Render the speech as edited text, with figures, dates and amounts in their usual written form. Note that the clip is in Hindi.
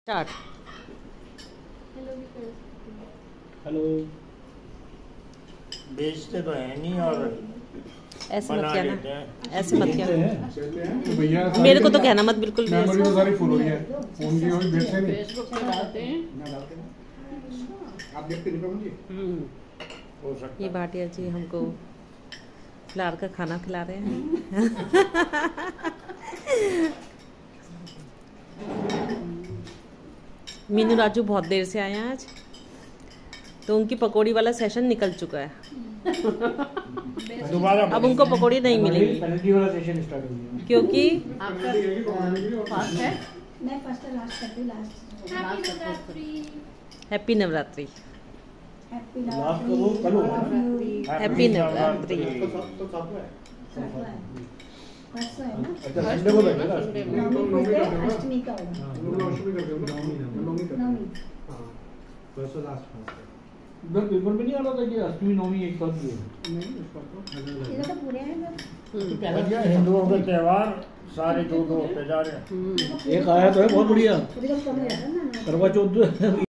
स्टार्ट। हेलो। बेचते तो है नहीं और ऐसे मत बना कहना, लेते हैं। ऐसे मत कहते कहना, हैं तो भैया मेरे को तो कहना मत बिल्कुल भी मेमोरी ऐसे। तो सारी फुल हुई है फोन की, और बेचते नहीं। फेसबुक पे डालते हैं। आप देखते नहीं कहोगे? हो सकता ये है। भाटिया जी हमको फ्लावर का खाना खिला रहे हैं। मीनू राजू बहुत देर से आए हैं आज, तो उनकी पकौड़ी वाला सेशन निकल चुका है। दोबारा अब उनको पकौड़ी नहीं मिलेगी पेनल्टी वाला सेशन स्टार्ट हो गया। क्योंकि आपका फास्ट है। मैं फर्स्ट लास्ट करती last. Happy Navratri. Happy last करो कल होगा ना। हैप्पी नवरात्रि। तो साथ में है। परसों है ना। अच्छा संडे को बैठेगा। नवमी को अष्टमी का होगा। अष्टमी कर दो ना, नवमी कर दो। नवमी हाँ परसों लास्ट फास्ट है। उधर पेपर में नहीं आ रहा था कि अष्टमी नवमी एक साथ ही है। नहीं इसका तो ये तो पूरे हैं ना। भैया हिंदुओं के त्योहार सारे दो होते जा रहे हैं। एक आया तो है बहुत बढ़िया पूरे का कम रहता है ना। करवा चौथ